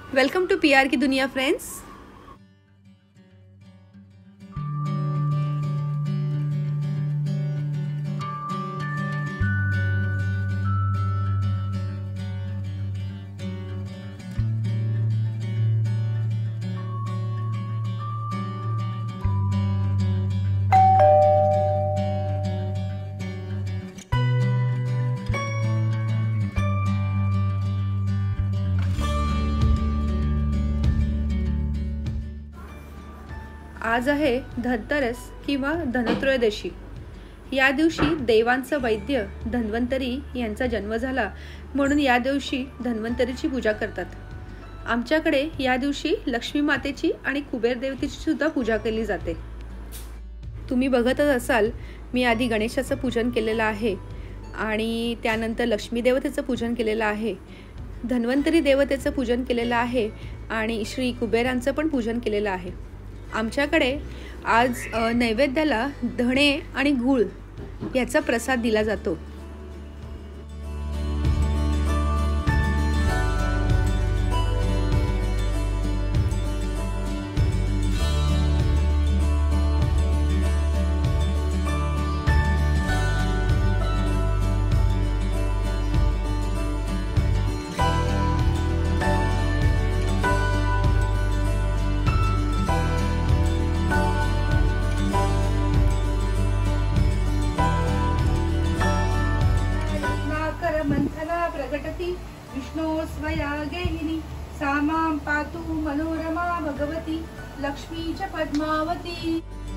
Welcome to PR की दुनिया friends. आज आहे धनतेरस किंवा धनत्रयोदशी। या दिवशी देवांचं वैद्य धन्वंतरी यांचा जन्म झाला म्हणून या दिवशी धन्वंतरीची पूजा करतात। आमच्याकडे या दिवशी लक्ष्मी मातेची आणि कुबेर देवतेची सुद्धा पूजा केली जाते। तुम्ही बघतच असाल, मी आधी गणेशाचं पूजन केलेलं आहे आणि त्यानंतर लक्ष्मी देवतेचं पूजन केलेलं आहे, धन्वंतरी देवतेचं पूजन केलेलं आहे आणि श्री कुबेरांचं पण पूजन केलेलं आहे। आमच्याकडे आज नैवेद्याला धणे आणि गूळ याचा प्रसाद दिला जातो। विष्णु स्वया गेहिनी सामां पातु मनोरमा भगवती लक्ष्मी च पद्मावती।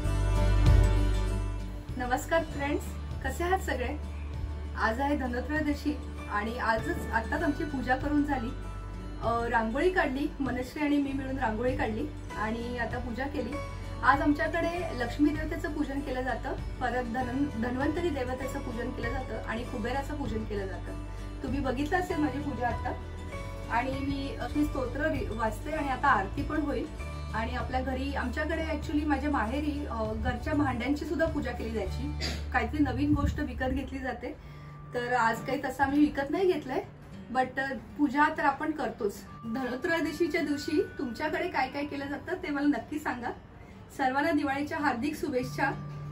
नमस्कार फ्रेंड्स, कसे आहात सगळे? आज आहे धनत्रयोदशी आणि आताच आमची पूजा करून झाली। रांगोळी काढली, मनश्री आणि मी मिळून रांगोळी काढली आणि आता पूजा केली। आज आमच्याकडे लक्ष्मी देवतेचं पूजन केलं जातं, परत धन्वंतरी देवतेचं पूजन केलं जातं आणि कुबेराचं पूजन केलं जातं। तुम्ही बघितलं असेल माझी पूजा आता, आणि मी अशी स्तोत्र वाचते आणि आता आरती पण होईल। आणि आपल्या घरी आमच्याकडे ऍक्च्युली माझ्या माहेरी घरच्या भांड्यांची सुद्धा पूजा केली जायची। काहीतरी नवीन गोष्ट विकत घेतली जाते, तर आज काही तसं आम्ही विकत नाही घेतलंय, बट पूजा तर आपण करतोच। धनत्रयोदशीच्या दिवशी तुमच्याकडे काय काय केलं जातं ते मला नक्की सांगा। सर्वांना दिवाळीच्या हार्दिक शुभेच्छा।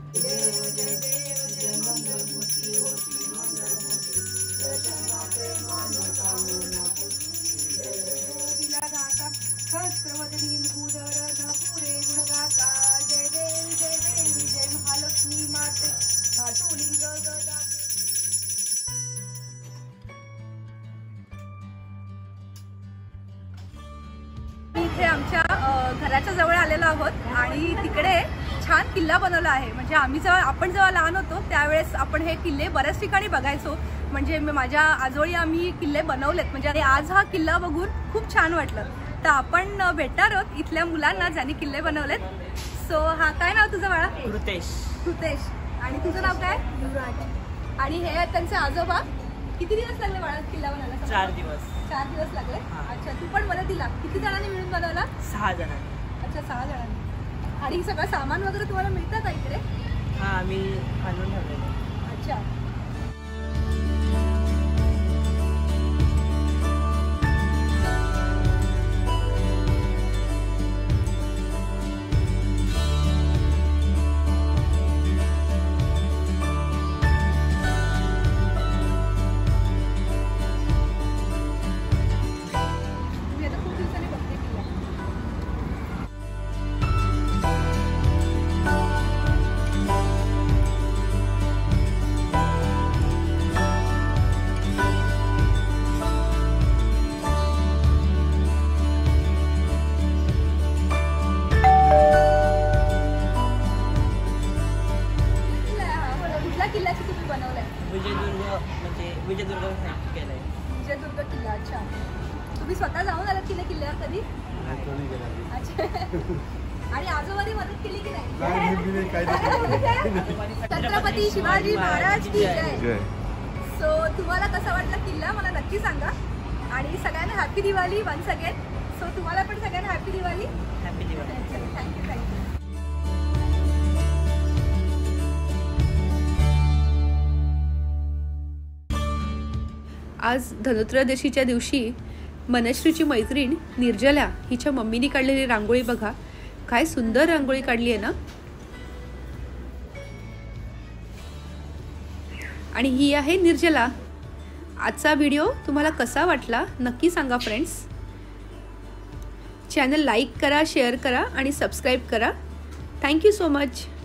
इथे आमच्या घराच्या जवळ आलेलो आहोत आणि तिकडे छान किल्ला बनवला आहे। म्हणजे आपण जेव्हा लहान होतो त्यावेळेस आपण हे किल्ले बऱ्याच ठिकाणी बघायचो। म्हणजे माझ्या आजोळी आम्ही किल्ले बनवलेत, म्हणजे आज हा किल्ला बघून खूप छान वाटलं। तर आपण भेटणार आहोत इथल्या मुलांना ज्यांनी किल्ले बनवलेत। सो हा काय नाव तुझं बाळा? कृतेश। आणि तुझं नाव काय? युवराज। आणि हे त्यांचे आजोबा। किती दिवस लागले बाळा किल्ला बनवायला? 4 दिवस। 4 दिवस लागले। अच्छा, तू पण मला दिला? किती जणांनी मिळून बनवला? 6 जणांनी। अच्छा, 6 जणांनी। आणि सगळं सामान वगैरे तुम्हाला मिळतं का इकडे? हा, आम्ही आणून ठेवलेलं। अच्छा, किल्ल्याची तुम्ही बनवलाय? विजयदुर्ग केलाय। विजयदुर्ग किल्ला। अच्छा, तुम्ही स्वतः जाऊन आलात की नाही किल्ल्यावर कधी? अच्छा, आणि आजोबांनी मदत केली की नाही? छत्रपती शिवाजी महाराज की जय। सो तुम्हाला कसा वाटला किल्ला मला नक्की सांगा। आणि सगळ्यांना happy Diwali once again. So तुम्हाला पण सगळ्यांना happy Diwali. Happy Diwali. Thank you. आज धनत्रयोदशीच्या दिवशी मनश्रीची मैत्रीण निर्जला हिच्या मम्मीने काढलेली रांगोळी बघा, काय सुंदर रांगोळी काढली आहे ना. आणि ही आहे निर्जला. आजचा व्हिडिओ तुम्हाला कसा वाटला नक्की सांगा फ्रेंड्स. चॅनल लाईक करा, शेअर करा आणि सबस्क्राईब करा. Thank you so much.